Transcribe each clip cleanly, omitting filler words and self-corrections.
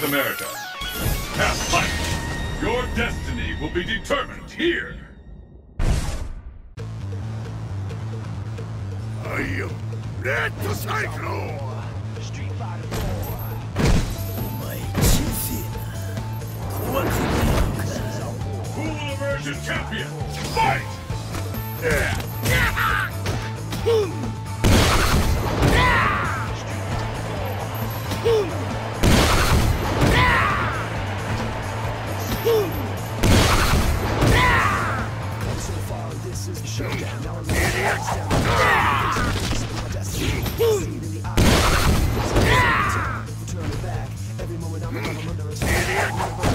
America. Have fight! Your destiny will be determined here! I am Red Cyclone! Who will emerge as champion? Fight! So far, this is the showdown. Now I'm turn it back. Every moment I'm under attack.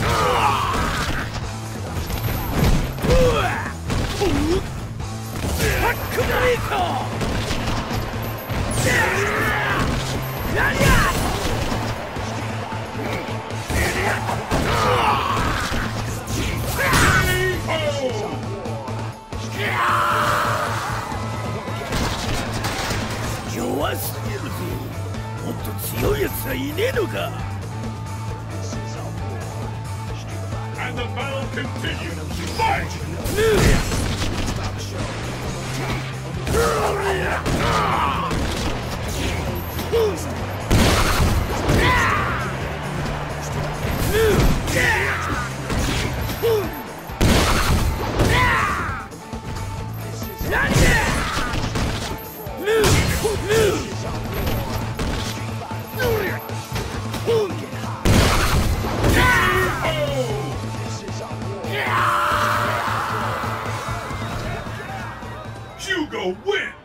And the battle continues! Fight! Hugo wins!